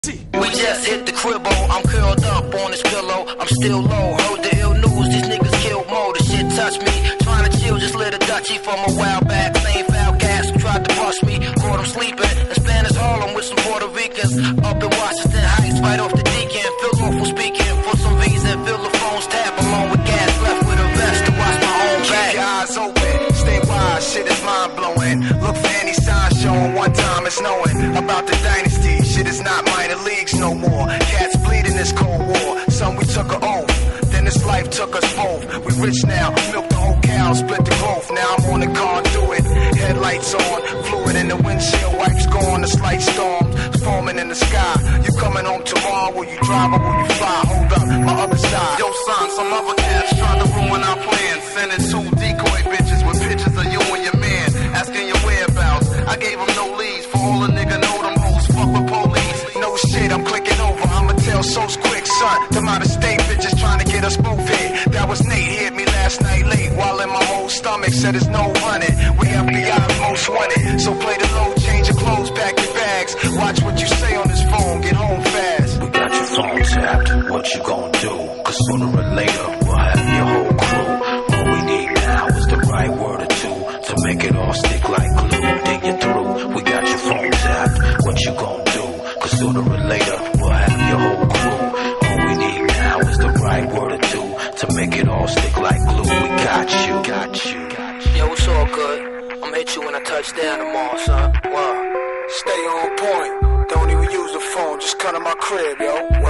We just hit the cribbo, I'm curled up on this pillow, I'm still low, heard the ill news, these niggas killed Mo, the shit touched me, trying to chill, just lit a Dutchie from a while back, same foul gas who tried to bust me, caught him sleeping, in Spanish Harlem with some Puerto Ricans, up in Washington Heights, right off the Deacon, feel awful speaking, for some reason, fill the phones tap, along with gas, left with a vest to watch my own back. Keep your eyes open, stay wise, shit is mind blowing, look for any sign showing, one time it's knowing, about the dynasty, shit is not minor leagues no more. Cats bleed in this cold war. Son, we took an oath. Then this life took us both. We rich now, milk the whole cow, split the growth. Now I'm on the car, do it. Headlights on, fluid in the windshield, wipes gone. The slight storm forming in the sky. You coming home tomorrow? Will you drive or will you fly? Hold up, my other side. Yo, son, some other cats trying to ruin our plans. Sending 2 decoy bitches with pictures of you and your man, asking your whereabouts. I gave them no leads for all a nigga know them hoes fuck with police. No shit, I'm clicking over. I'ma tell so quick, son. Them out of state bitches trying to get us both hit. That was Nate, he hit me last night late while in my whole stomach. Said there's no running. We FBI most wanted. So play the low, change your clothes, pack your bags. Watch what you say on this phone, get home fast. We got your phone tapped, what you gon' do? Cause sooner or later we'll have your whole crew. All we need now is the right word or two to make it all stick like glue. Dig you through. We got your phone tapped, what you gon' do? Cause sooner or later we'll have your whole crew. All we need now is the right word or two to make it all stick like glue. We got you. Yo, it's all good. I'ma hit you when I touch down tomorrow, son. Wow. Stay on point. Don't even use the phone, just come to my crib, yo.